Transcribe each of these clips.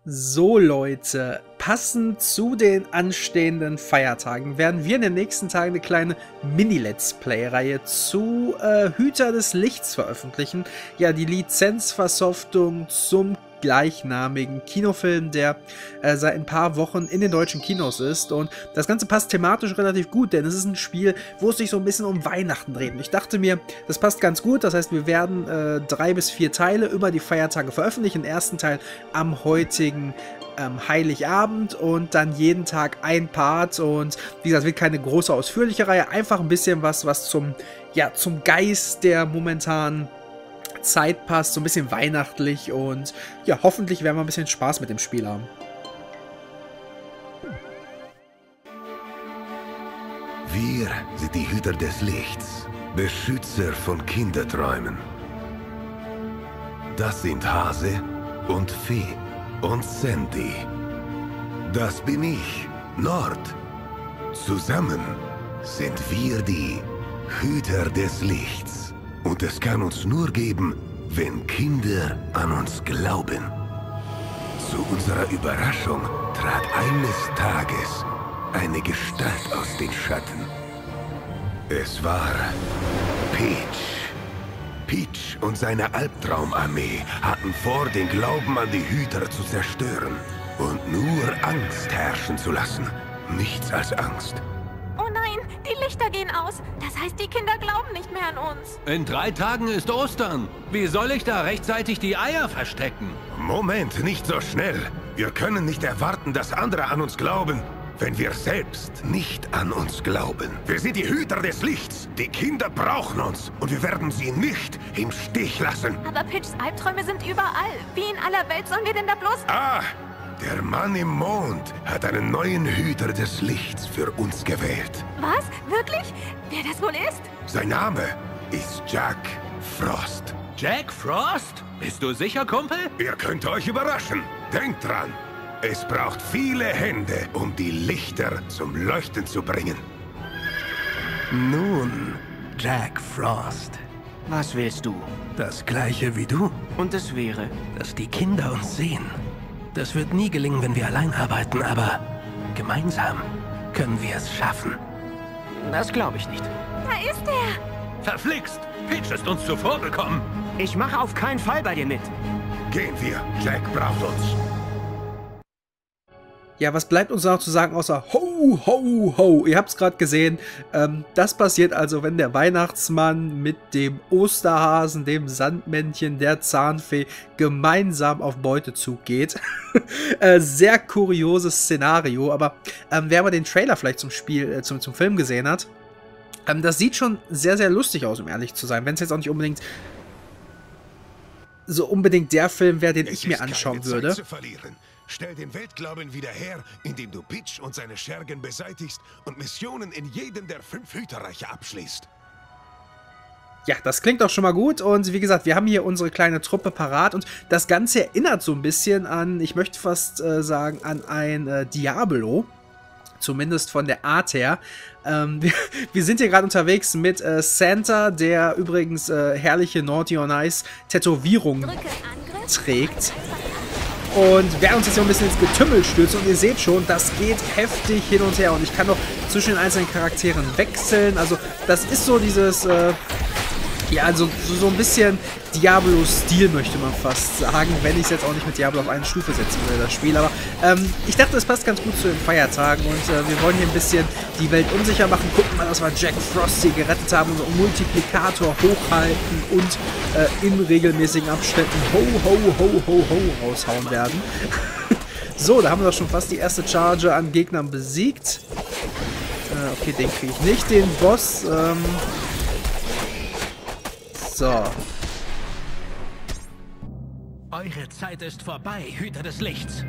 So Leute, passend zu den anstehenden Feiertagen werden wir in den nächsten Tagen eine kleine Mini-Let's Play-Reihe zu Hüter des Lichts veröffentlichen. Ja, die Lizenzversoftung zum gleichnamigen Kinofilm, der seit ein paar Wochen in den deutschen Kinos ist. Und das Ganze passt thematisch relativ gut, denn es ist ein Spiel, wo es sich so ein bisschen um Weihnachten dreht. Und ich dachte mir, das passt ganz gut. Das heißt, wir werden 3 bis 4 Teile über die Feiertage veröffentlichen. Den ersten Teil am heutigen Heiligabend und dann jeden Tag ein Part. Und wie gesagt, wird keine große ausführliche Reihe. Einfach ein bisschen was zum Geist der momentanen Zeit passt, so ein bisschen weihnachtlich und ja, hoffentlich werden wir ein bisschen Spaß mit dem Spiel haben. Wir sind die Hüter des Lichts, Beschützer von Kinderträumen. Das sind Hase und Fee und Sandy. Das bin ich, Nord. Zusammen sind wir die Hüter des Lichts. Und es kann uns nur geben, wenn Kinder an uns glauben. Zu unserer Überraschung trat eines Tages eine Gestalt aus den Schatten. Es war Peach. Peach und seine Albtraumarmee hatten vor, den Glauben an die Hüter zu zerstören und nur Angst herrschen zu lassen. Nichts als Angst. Oh nein, die Lichter gehen aus. Das heißt, die Kinder glauben nicht mehr an uns. In 3 Tagen ist Ostern. Wie soll ich da rechtzeitig die Eier verstecken? Moment, nicht so schnell. Wir können nicht erwarten, dass andere an uns glauben, wenn wir selbst nicht an uns glauben. Wir sind die Hüter des Lichts. Die Kinder brauchen uns und wir werden sie nicht im Stich lassen. Aber Peachs Albträume sind überall. Wie in aller Welt sollen wir denn da bloß... Ah, der Mann im Mond hat einen neuen Hüter des Lichts für uns gewählt. Was? Wirklich? Wer das wohl ist? Sein Name ist Jack Frost. Jack Frost? Bist du sicher, Kumpel? Ihr könnt euch überraschen. Denkt dran, es braucht viele Hände, um die Lichter zum Leuchten zu bringen. Nun, Jack Frost. Was willst du? Das gleiche wie du. Und es wäre? Dass die Kinder uns sehen. Das wird nie gelingen, wenn wir allein arbeiten, aber gemeinsam können wir es schaffen. Das glaube ich nicht. Da ist er! Verflixt! Peach ist uns zuvorgekommen. Ich mache auf keinen Fall bei dir mit. Gehen wir, Jack braucht uns. Ja, was bleibt uns noch zu sagen, außer Ho, ho, ho. Ihr habt es gerade gesehen. Das passiert also, wenn der Weihnachtsmann mit dem Osterhasen, dem Sandmännchen, der Zahnfee gemeinsam auf Beutezug geht. Sehr kurioses Szenario, aber wer aber den Trailer vielleicht zum Spiel, zum Film gesehen hat, das sieht schon sehr, sehr lustig aus, um ehrlich zu sein. Wenn es jetzt auch nicht unbedingt der Film wäre, den ich mir anschauen würde. Stell den Weltglauben wieder her, indem du Peach und seine Schergen beseitigst und Missionen in jedem der 5 Hüterreiche abschließt. Ja, das klingt doch schon mal gut und wie gesagt, wir haben hier unsere kleine Truppe parat und das Ganze erinnert so ein bisschen an, ich möchte fast sagen, an ein Diablo. Zumindest von der Art her. Wir sind hier gerade unterwegs mit Santa, der übrigens herrliche Naughty or Nice Tätowierungen trägt. Und werden uns jetzt hier ein bisschen ins Getümmel stürzen und ihr seht schon, das geht heftig hin und her und ich kann noch zwischen den einzelnen Charakteren wechseln. Also das ist so dieses, ja, also so ein bisschen Diablo-Stil möchte man fast sagen, wenn ich es jetzt auch nicht mit Diablo auf eine Stufe setzen will, das Spiel. Aber ich dachte, es passt ganz gut zu den Feiertagen und wir wollen hier ein bisschen die Welt unsicher machen. Gucken mal, dass wir Jack Frost hier gerettet haben, unseren Multiplikator hochhalten und in regelmäßigen Abständen ho, ho, ho, ho, ho raushauen werden. So, da haben wir doch schon fast die erste Charge an Gegnern besiegt. Okay, den kriege ich nicht, den Boss. So. Eure Zeit ist vorbei, Hüter des Lichts.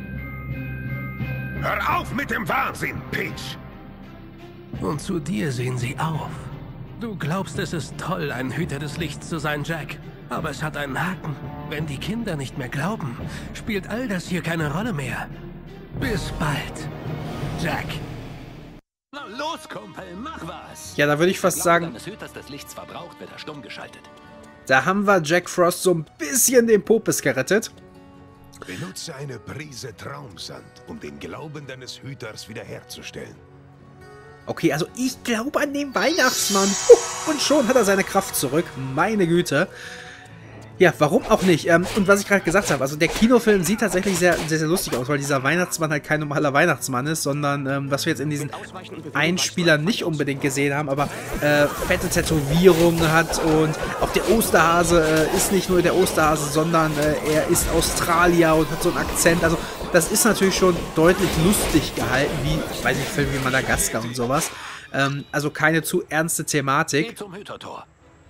Hör auf mit dem Wahnsinn, Peach! Und zu dir sehen sie auf. Du glaubst, es ist toll, ein Hüter des Lichts zu sein, Jack. Aber es hat einen Haken. Wenn die Kinder nicht mehr glauben, spielt all das hier keine Rolle mehr. Bis bald, Jack. Na los, Kumpel, mach was! Ja, da würde ich fast sagen, Des Hüters des Lichts verbraucht, wird er stumm geschaltet. da haben wir Jack Frost so ein bisschen den Popes gerettet. Benutze eine Prise Traumsand, um den Glauben deines Hüters wiederherzustellen. Okay, also ich glaube an den Weihnachtsmann. Und schon hat er seine Kraft zurück. Meine Güte. Ja, warum auch nicht? Und was ich gerade gesagt habe, also der Kinofilm sieht tatsächlich sehr, sehr, sehr lustig aus, weil dieser Weihnachtsmann halt kein normaler Weihnachtsmann ist, sondern was wir jetzt in diesen Einspielern nicht unbedingt gesehen haben, aber fette Tätowierungen hat und auch der Osterhase ist nicht nur der Osterhase, sondern er ist Australier und hat so einen Akzent. Also das ist natürlich schon deutlich lustig gehalten, wie, ich weiß nicht, Filme wie Madagaskar und sowas. Also keine zu ernste Thematik. Geh zum Hütertor.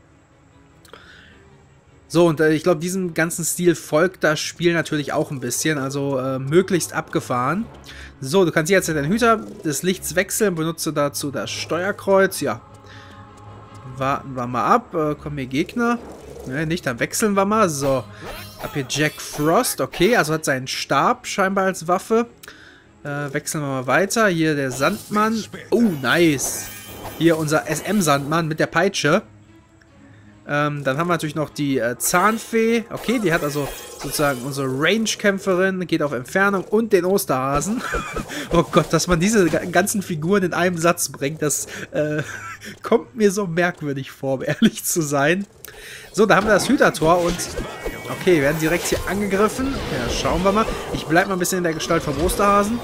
So, und ich glaube, diesem ganzen Stil folgt das Spiel natürlich auch ein bisschen, also möglichst abgefahren. So, du kannst jetzt den Hüter des Lichts wechseln, benutze dazu das Steuerkreuz, ja. Warten wir mal ab, kommen hier Gegner? Ne, nicht, dann wechseln wir mal, so. Hab hier Jack Frost, okay, also hat seinen Stab scheinbar als Waffe. Wechseln wir mal weiter, hier der Sandmann, oh, nice. Hier unser SM-Sandmann mit der Peitsche. Dann haben wir natürlich noch die Zahnfee. Okay, die hat also sozusagen unsere Range-Kämpferin, geht auf Entfernung und den Osterhasen. Oh Gott, dass man diese ganzen Figuren in einem Satz bringt, das kommt mir so merkwürdig vor, um ehrlich zu sein. So, da haben wir das Hütertor und okay, wir werden direkt hier angegriffen. Ja, schauen wir mal. Ich bleibe mal ein bisschen in der Gestalt vom Osterhasen.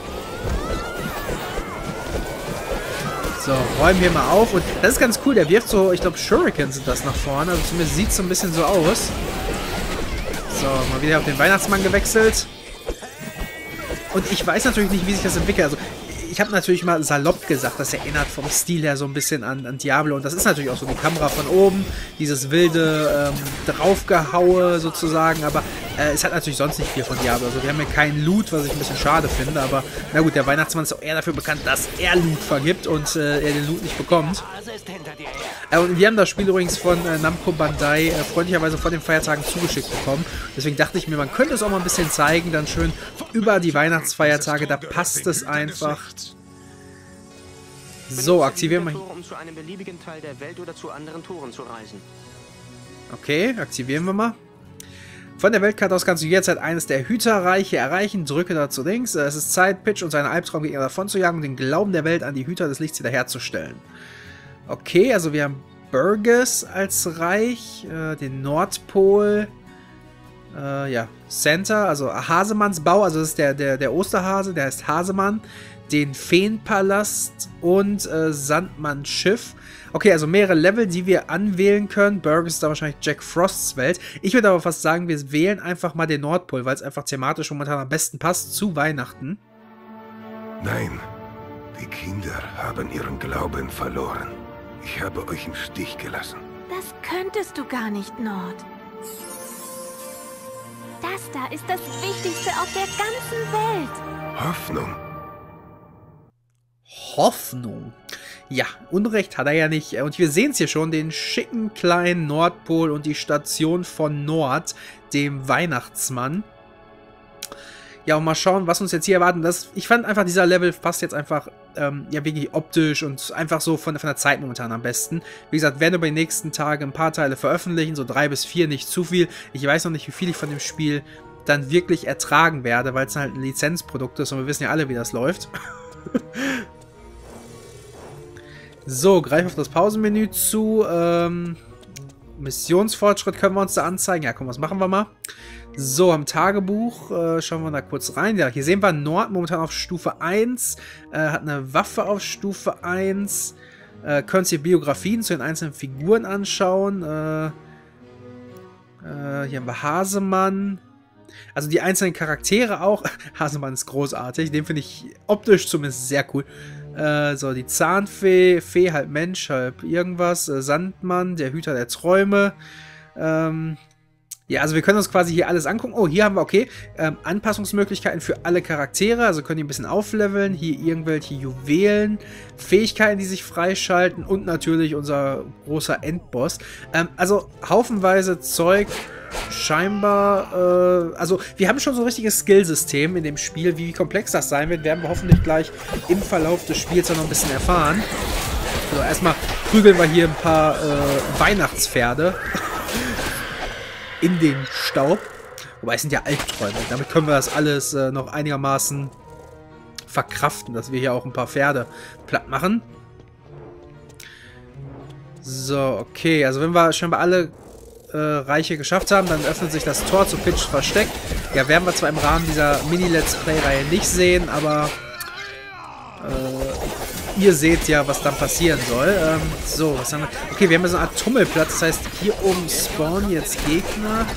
So, räumen wir mal auf. Und das ist ganz cool. Der wirft so, ich glaube, Shuriken sind das nach vorne. Also zumindest sieht es so ein bisschen so aus. So, mal wieder auf den Weihnachtsmann gewechselt. Und ich weiß natürlich nicht, wie sich das entwickelt. Also, ich habe natürlich mal salopp gesagt, das erinnert vom Stil her so ein bisschen an Diablo. Und das ist natürlich auch so die Kamera von oben. Dieses wilde Draufgehaue sozusagen. Aber es hat natürlich sonst nicht viel von Diablo. Also wir haben hier keinen Loot, was ich ein bisschen schade finde. Aber na gut, der Weihnachtsmann ist auch eher dafür bekannt, dass er Loot vergibt und er den Loot nicht bekommt. Und wir haben das Spiel übrigens von Namco Bandai freundlicherweise vor den Feiertagen zugeschickt bekommen. Deswegen dachte ich mir, man könnte es auch mal ein bisschen zeigen, dann schön über die Weihnachtsfeiertage. Da passt es einfach. So, aktivieren wir hier. Um zu einem beliebigen Teil der Welt oder zu anderen Toren zu reisen. Okay, aktivieren wir mal. Von der Weltkarte aus kannst du jederzeit eines der Hüterreiche erreichen. Drücke dazu links. Es ist Zeit, Pitch und seine Albtraumgegner davon zu jagen und den Glauben der Welt an die Hüter des Lichts wiederherzustellen. Okay, also wir haben Burgess als Reich, den Nordpol, ja, Center, also Hasemannsbau, also das ist der Osterhase, der heißt Hasemann, den Feenpalast und Sandmann-Schiff. Okay, also mehrere Level, die wir anwählen können. Burgess ist da wahrscheinlich Jack Frosts Welt. Ich würde aber fast sagen, wir wählen einfach mal den Nordpol, weil es einfach thematisch momentan am besten passt zu Weihnachten. Nein, die Kinder haben ihren Glauben verloren. Ich habe euch im Stich gelassen. Das könntest du gar nicht, Nord. Das da ist das Wichtigste auf der ganzen Welt. Hoffnung. Hoffnung. Ja, Unrecht hat er ja nicht. Und wir sehen es hier schon, den schicken kleinen Nordpol und die Station von Nord, dem Weihnachtsmann. Ja, und mal schauen, was uns jetzt hier erwarten. Ich fand einfach, dieser Level passt jetzt einfach, ja, wirklich optisch und einfach so von der Zeit momentan am besten. Wie gesagt, werden über die nächsten Tage ein paar Teile veröffentlichen, so 3 bis 4, nicht zu viel. Ich weiß noch nicht, wie viel ich von dem Spiel dann wirklich ertragen werde, weil es halt ein Lizenzprodukt ist und wir wissen ja alle, wie das läuft. So, greif auf das Pausenmenü zu. Missionsfortschritt können wir uns da anzeigen. Ja, komm, was machen wir mal? So, am Tagebuch schauen wir da kurz rein. Ja, hier sehen wir Nord momentan auf Stufe 1. Hat eine Waffe auf Stufe 1. Können uns hier Biografien zu den einzelnen Figuren anschauen. Hier haben wir Hasemann. Also die einzelnen Charaktere auch. Hasemann ist großartig. Den finde ich optisch zumindest sehr cool. So, die Zahnfee. Fee, halb Mensch, halb irgendwas. Sandmann, der Hüter der Träume. Ja, also wir können uns quasi hier alles angucken. Oh, hier haben wir, okay, Anpassungsmöglichkeiten für alle Charaktere. Also können die ein bisschen aufleveln. Hier irgendwelche Juwelen, Fähigkeiten, die sich freischalten. Und natürlich unser großer Endboss. Also haufenweise Zeug. Scheinbar, also wir haben schon so ein richtiges Skillsystem in dem Spiel. Wie komplex das sein wird, werden wir hoffentlich gleich im Verlauf des Spiels noch ein bisschen erfahren. Also erstmal prügeln wir hier ein paar Weihnachtspferde in den Staub. Wobei, es sind ja Albträume. Damit können wir das alles noch einigermaßen verkraften, dass wir hier auch ein paar Pferde platt machen. So, okay. Also wenn wir scheinbar alle Reiche geschafft haben, dann öffnet sich das Tor zu Pitch Versteck. Ja, werden wir zwar im Rahmen dieser Mini-Let's Play-Reihe nicht sehen, aber ihr seht ja, was dann passieren soll. So, was haben wir? Okay, wir haben ja so eine Art Tummelplatz. Das heißt, hier oben spawnen jetzt Gegner.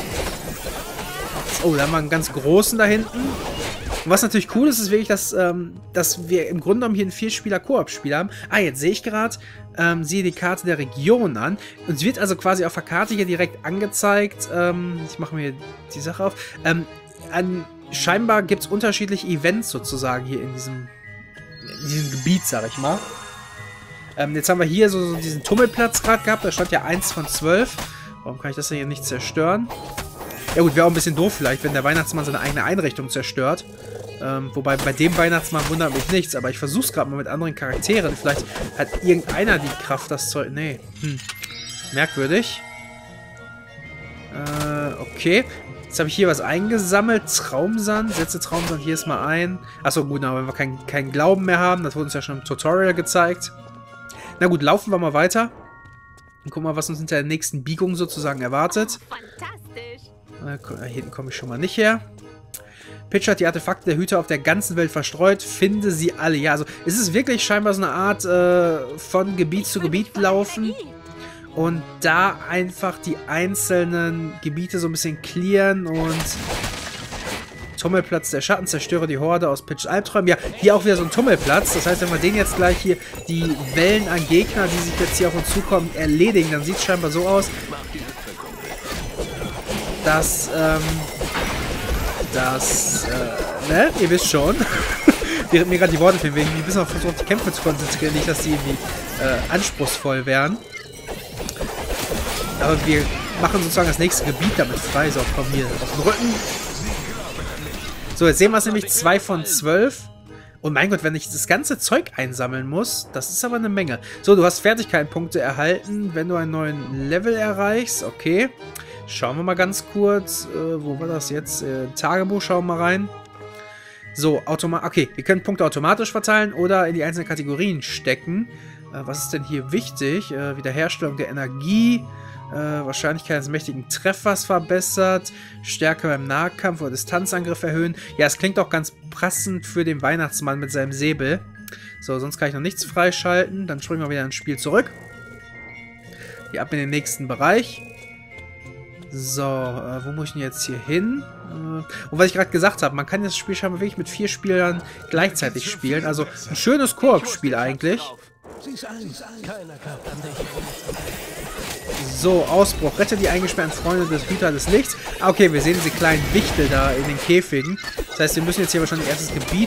Oh, da haben wir einen ganz großen da hinten. Und was natürlich cool ist, ist wirklich, dass wir im Grunde genommen hier einen 4-Spieler-Koop-Spiel haben. Ah, jetzt sehe ich gerade, siehe die Karte der Region an. Und es wird also quasi auf der Karte hier direkt angezeigt. Ich mache mir die Sache auf. Scheinbar gibt es unterschiedliche Events sozusagen hier in diesem Gebiet, sag ich mal. Jetzt haben wir hier so diesen Tummelplatz gerade gehabt. Da stand ja 1 von 12. Warum kann ich das hier nicht zerstören? Ja gut, wäre auch ein bisschen doof vielleicht, wenn der Weihnachtsmann seine eigene Einrichtung zerstört. Wobei bei dem Weihnachtsmann wundert mich nichts. Aber ich versuche es gerade mal mit anderen Charakteren. Vielleicht hat irgendeiner die Kraft, das Zeug... Nee. Merkwürdig. Okay. Jetzt habe ich hier was eingesammelt. Traumsand. Setze Traumsand hier erstmal ein. Achso, gut, aber wenn wir keinen Glauben mehr haben, das wurde uns ja schon im Tutorial gezeigt. Na gut, laufen wir mal weiter. Und gucken mal, was uns hinter der nächsten Biegung sozusagen erwartet. Fantastisch. Hier hinten komme ich schon mal nicht her. Pitch hat die Artefakte der Hüter auf der ganzen Welt verstreut. Finde sie alle. Ja, also es ist wirklich scheinbar so eine Art von Gebiet zu Gebiet laufen. Und da einfach die einzelnen Gebiete so ein bisschen clearen und Tummelplatz der Schatten, zerstöre die Horde aus Pitch Albträumen. Ja, hier auch wieder so ein Tummelplatz. Das heißt, wenn wir den jetzt gleich hier, die Wellen an Gegner, die sich jetzt hier auf uns zukommen, erledigen, dann sieht es scheinbar so aus, dass, ne, ihr wisst schon, während mir gerade die Worte fehlen, wegen ein bisschen auf die Kämpfe zu konzentrieren, nicht, dass die irgendwie anspruchsvoll wären. Aber wir machen sozusagen das nächste Gebiet damit frei. So, komm hier auf den Rücken. So, jetzt sehen wir es nämlich 2 von 12. Und mein Gott, wenn ich das ganze Zeug einsammeln muss, das ist aber eine Menge. So, du hast Fertigkeitenpunkte erhalten, wenn du einen neuen Level erreichst. Okay. Schauen wir mal ganz kurz. Wo war das jetzt? Tagebuch, schauen wir mal rein. So, okay, wir können Punkte automatisch verteilen oder in die einzelnen Kategorien stecken. Was ist denn hier wichtig? Wiederherstellung der Energie. Wahrscheinlichkeit eines mächtigen Treffers verbessert. Stärke beim Nahkampf oder Distanzangriff erhöhen. Ja, es klingt auch ganz passend für den Weihnachtsmann mit seinem Säbel. So, sonst kann ich noch nichts freischalten. Dann springen wir wieder ins Spiel zurück. Hier ab in den nächsten Bereich. So, wo muss ich denn jetzt hier hin? Und was ich gerade gesagt habe, man kann das Spiel scheinbar wirklich mit 4 Spielern gleichzeitig spielen. Also ein schönes Koop-Spiel eigentlich. So, Ausbruch. Rette die eingesperrten Freunde des Hüter des Lichts. Ah, okay, wir sehen diese kleinen Wichtel da in den Käfigen. Das heißt, wir müssen jetzt hier wahrscheinlich erstes Gebiet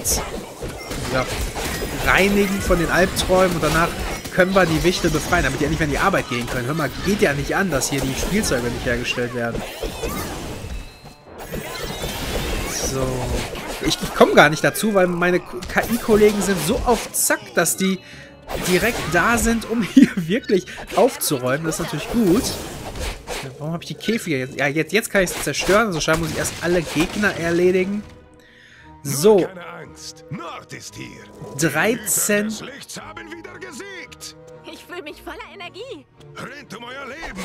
reinigen von den Albträumen und danach können wir die Wichtel befreien, damit die endlich wieder in die Arbeit gehen können. Hör mal, geht ja nicht an, dass hier die Spielzeuge nicht hergestellt werden. So. Ich komme gar nicht dazu, weil meine KI-Kollegen sind so auf Zack, dass die direkt da sind, um hier wirklich aufzuräumen. Das ist natürlich gut. Warum habe ich die Käfige jetzt? Ja, jetzt kann ich es zerstören. Also scheinbar muss ich erst alle Gegner erledigen. So. Keine Angst. Nord ist hier. 13. Des Lichts haben wieder gesiegt. Ich fühle mich voller Energie. Rennt um euer Leben.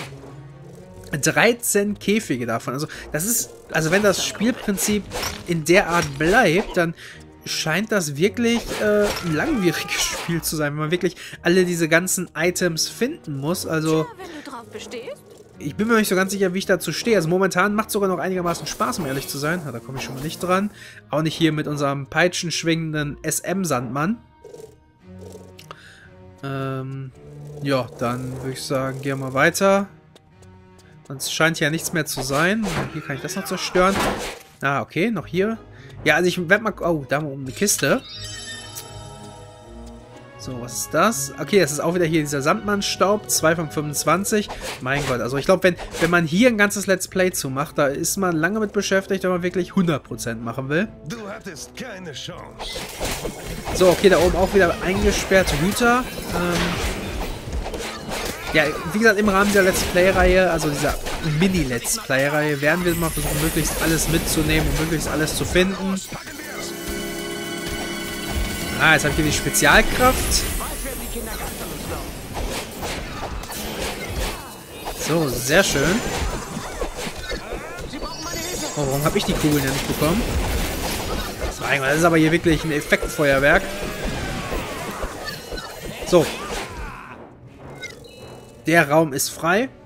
13 Käfige davon. Also, das ist. Also, wenn das Spielprinzip in der Art bleibt, dann scheint das wirklich ein langwieriges Spiel zu sein, wenn man wirklich alle diese ganzen Items finden muss. Also, Tja, wenn du drauf bestehst. ich bin mir nicht so ganz sicher, wie ich dazu stehe. Also momentan macht es sogar noch einigermaßen Spaß, um ehrlich zu sein. Ja, da komme ich schon mal nicht dran. Auch nicht hier mit unserem peitschenschwingenden SM-Sandmann. Ja, dann würde ich sagen, gehen wir mal weiter. Sonst scheint ja nichts mehr zu sein. Hier kann ich das noch zerstören. Ah, okay, noch hier. Ja, also ich werde mal... Oh, da mal um eine Kiste. So, was ist das? Okay, das ist auch wieder hier dieser Sandmannstaub. 2 von 25. Mein Gott, also ich glaube, wenn man hier ein ganzes Let's Play zu macht, da ist man lange mit beschäftigt, wenn man wirklich 100% machen will. Du hattest keine Chance. So, okay, da oben auch wieder eingesperrte Hüter. Ja, wie gesagt, im Rahmen dieser Let's Play-Reihe, also dieser Mini-Let's Play-Reihe, werden wir mal versuchen, möglichst alles mitzunehmen und möglichst alles zu finden. Ah, jetzt habe ich hier die Spezialkraft. So, sehr schön. Oh, warum habe ich die Kugeln ja nicht bekommen? Das ist aber hier wirklich ein Effektfeuerwerk. So. Der Raum ist frei.